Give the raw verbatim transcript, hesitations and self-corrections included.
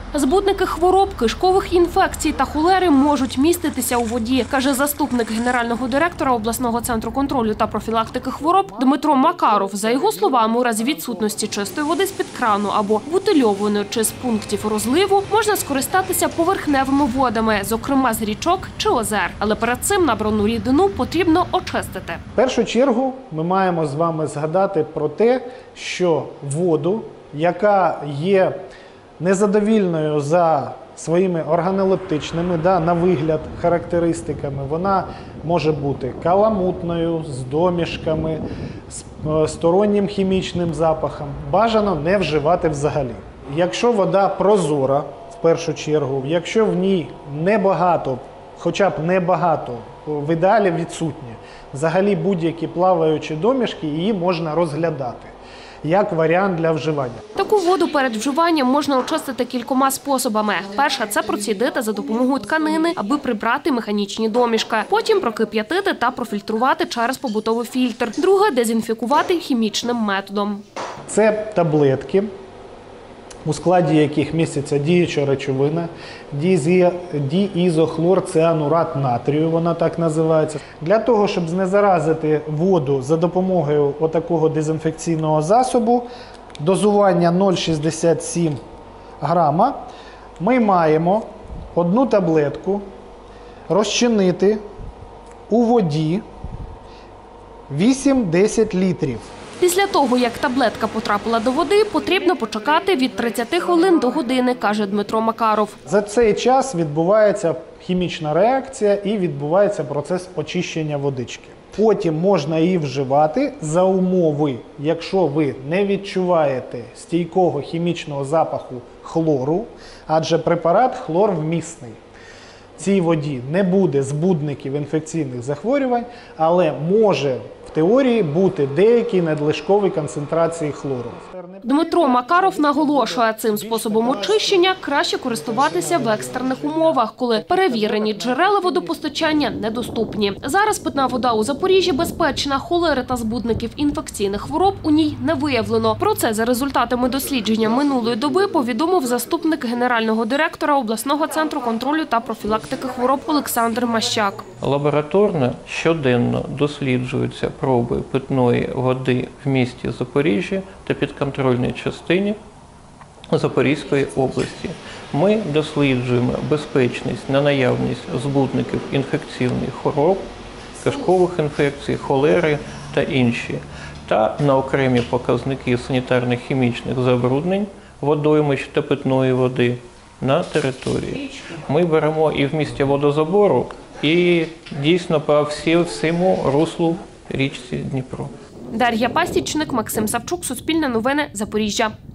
Збудники хвороб, кишкових інфекцій та холери можуть міститися у воді, каже заступник генерального директора обласного центру контролю та профілактики хвороб Дмитро Макаров. За його словами, у разі відсутності чистої води з-під крану або бутильованої чи з пунктів розливу можна скористатися поверхневими водами, зокрема з річок чи озер. Але перед цим набрану рідину потрібно очистити. В першу чергу ми маємо з вами згадати про те, що воду, яка є незадовільною за своїми органолептичними, да, на вигляд, характеристиками, вона може бути каламутною, з домішками, з стороннім хімічним запахом. Бажано не вживати взагалі. Якщо вода прозора, в першу чергу, якщо в ній небагато, хоча б небагато, в ідеалі відсутні, взагалі будь-які плаваючі домішки, її можна розглядати як варіант для вживання. Таку воду перед вживанням можна очистити кількома способами. Перша – це процідити за допомогою тканини, аби прибрати механічні домішки. Потім прокип'ятити та профільтрувати через побутовий фільтр. Друге – дезінфікувати хімічним методом. Це таблетки, у складі яких міститься діюча речовина, діізохлорцианурат натрію, вона так називається. Для того, щоб знезаразити воду за допомогою отакого дезінфекційного засобу, дозування нуль цілих шістдесят сім грама, ми маємо одну таблетку розчинити у воді вісім-десять літрів. Після того, як таблетка потрапила до води, потрібно почекати від тридцяти хвилин до години, каже Дмитро Макаров. За цей час відбувається хімічна реакція і відбувається процес очищення водички. Потім можна її вживати за умови, якщо ви не відчуваєте стійкого хімічного запаху хлору, адже препарат хлорвмісний. В цій воді не буде збудників інфекційних захворювань, але може в теорії бути деякі надлишкові концентрації хлору. Дмитро Макаров наголошує, цим способом очищення краще користуватися в екстрених умовах, коли перевірені джерела водопостачання недоступні. Зараз питна вода у Запоріжжі безпечна, холери та збудників інфекційних хвороб у ній не виявлено. Про це за результатами дослідження минулої доби повідомив заступник генерального директора обласного центру контролю та профілактики хвороб Олександр Мащак. Лабораторно щоденно досліджуються проби питної води в місті Запоріжжя та підконтрольній частині Запорізької області. Ми досліджуємо безпечність на наявність збудників інфекційних хвороб, кишкових інфекцій, холери та інші, та на окремі показники санітарно-хімічних забруднень водоймищ та питної води на території. Ми беремо і в місті водозабору, і дійсно по всьому руслу річці Дніпро. Дар'я Пасічник, Максим Савчук, Суспільне новини, Запоріжжя.